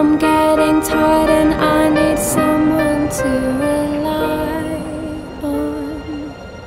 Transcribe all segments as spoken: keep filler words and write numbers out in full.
I'm getting tired and I need someone to rely on.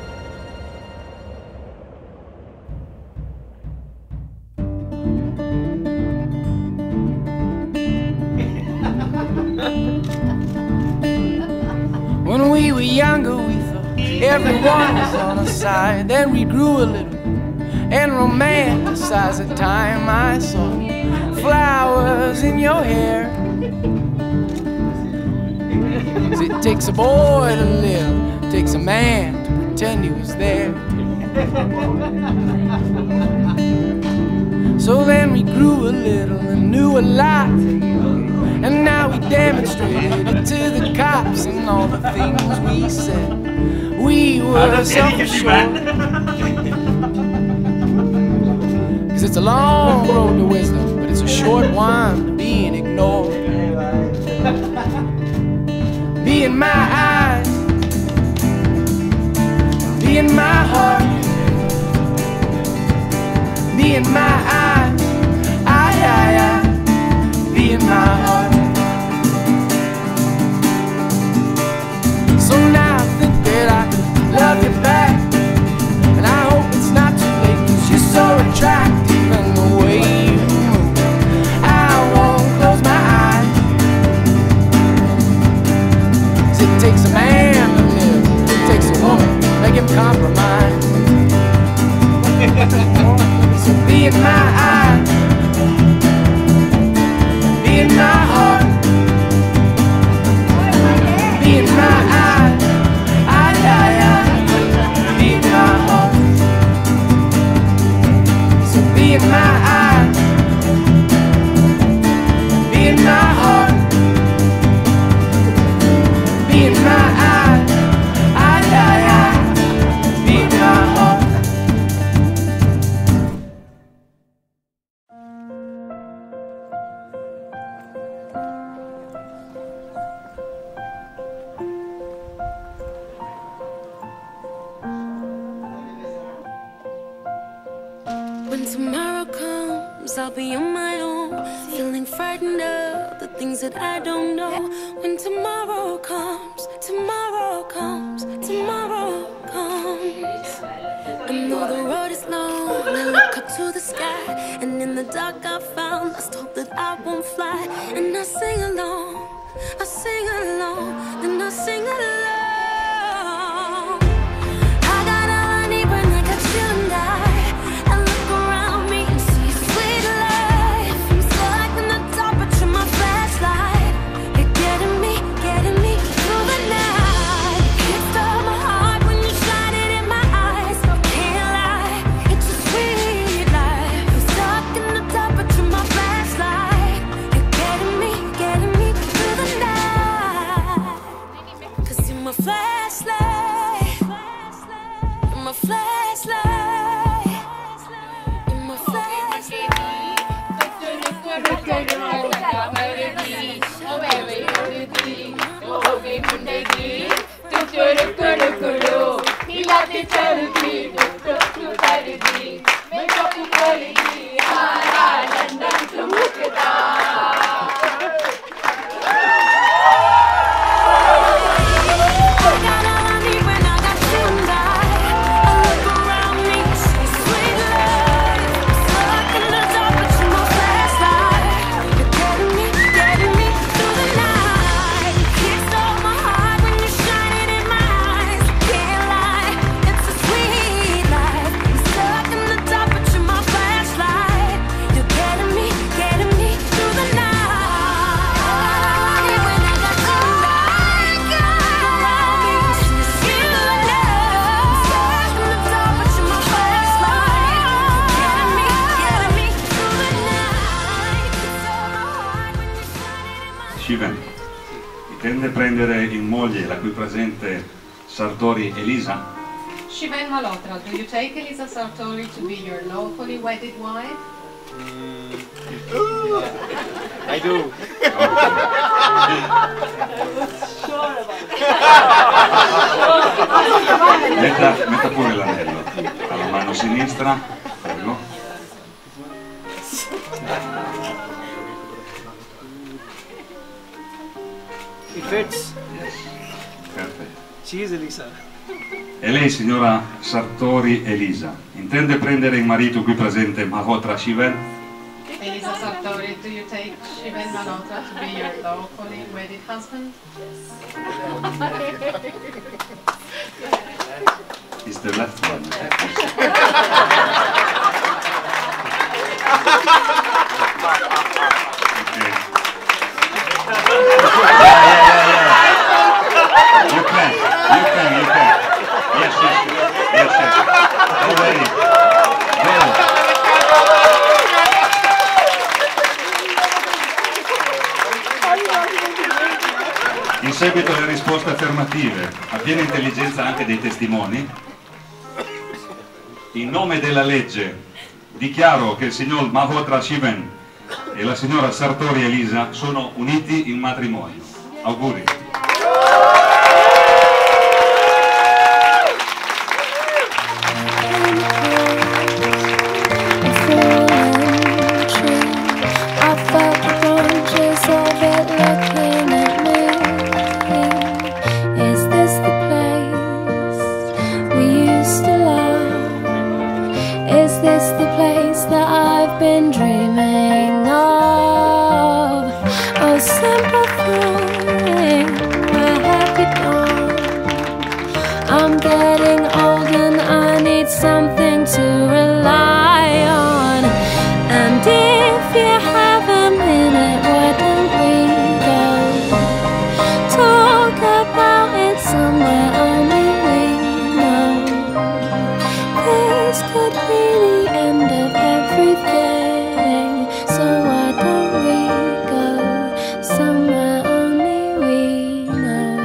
When we were younger, we thought everyone was on our side. Then we grew a little and romanticized the time I saw flowers in your hair. 'Cause it takes a boy to live, it takes a man to pretend he was there. So then we grew a little and knew a lot, and now we demonstrated it to the cops and all the things we said. We were self-assured. Cause it's a long road to wisdom, but it's a short one to being ignored. Be in my eyes, be in my heart, be in my eyes, I, I, I, be in my heart. So now I think that I could love you back, and I hope it's not too late, cause you're so attractive and the way you move, I won't close my eyes. Cause it takes a man to live, it takes a woman to make him compromise. So be in my eyes, be in my heart, be in my eyes, I, I, I, be in my heart. So be in my eyes, be in my heart, be in my eyes, I, I, I, be in my heart. When tomorrow comes, I'll be on my own, feeling frightened of the things that I don't know. When tomorrow comes, tomorrow comes, tomorrow comes. And though the road is long, I look up to the sky, and in the dark I found lost hope that I won't fly. And I sing along, I sing along, then I sing along. I got all I need when I got you and I. Shivan, intende prendere in moglie la qui presente Sartori Elisa? Shivan Malhotra, do you take Elisa Sartori to be your lawfully wedded wife? Mm. I do. Metta, metta pure l'anello alla mano sinistra, prego. fits. Yes. Perfetto. She is Elisa. E lei, signora Sartori Elisa, intende prendere in marito qui presente Malhotra Shiven? Elisa Sartori, do you take Shiven Malhotra to be your lawfully wedded husband? It's the left one. Okay. Yeah, yeah, yeah, yeah. You can, you can, you can. Yes, yes, yes, yes. Go ready. Go. In seguito alle risposte affermative, a piena intelligenza anche dei testimoni, in nome della legge dichiaro che il signor Malhotra Shiven e la signora Sartori Elisa sono uniti in matrimonio. Auguri. I'm getting old and I need something to rely on. And if you have a minute, why don't we go talk about it somewhere only we know? This could be the end of everything, so why don't we go somewhere only we know?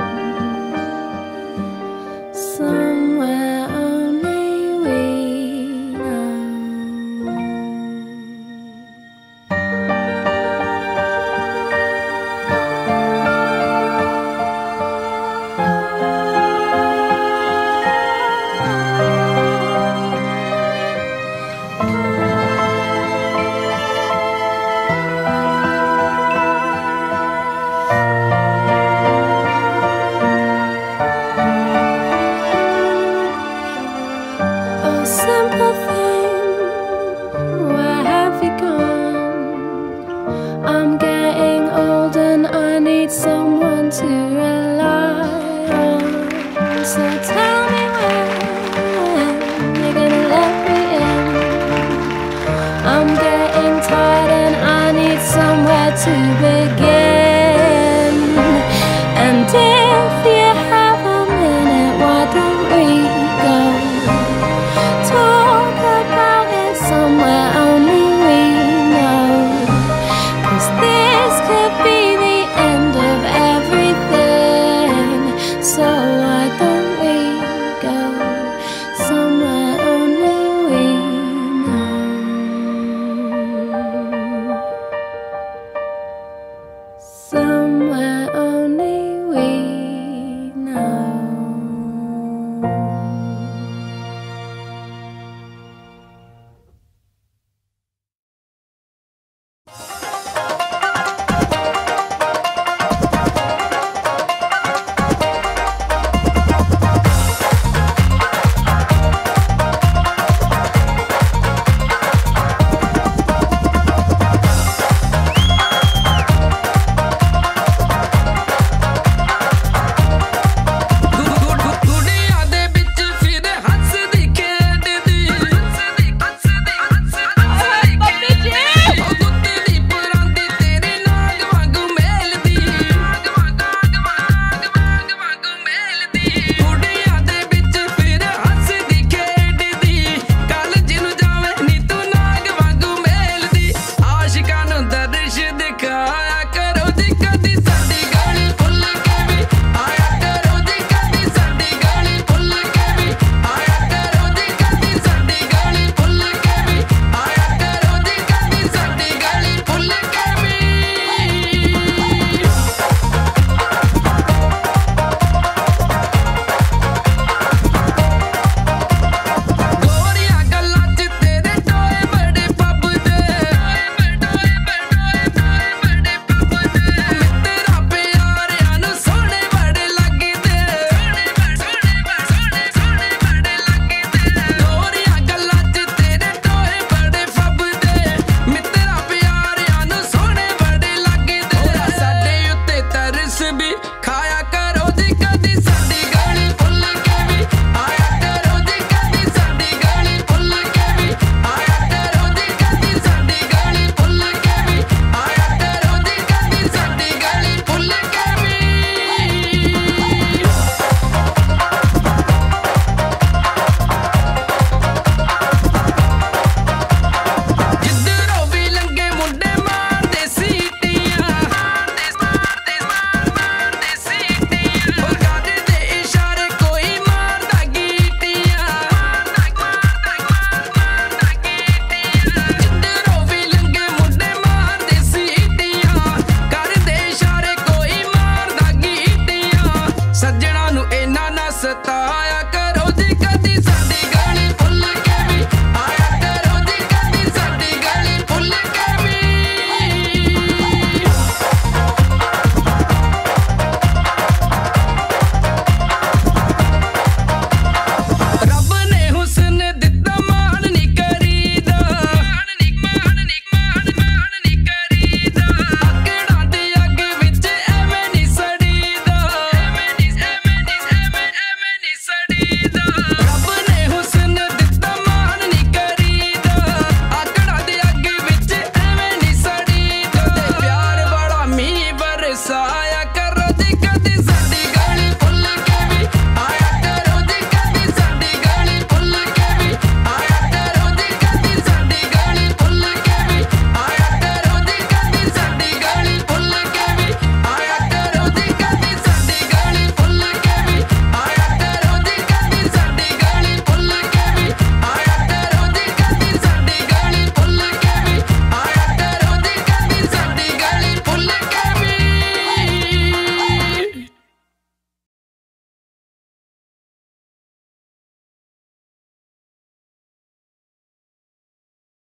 Somewhere only we know. Oh, simple thing, where have you gone? I'm getting old and I need someone to rely on. So tell me when you're gonna let me in. I'm getting tired and I need somewhere to be.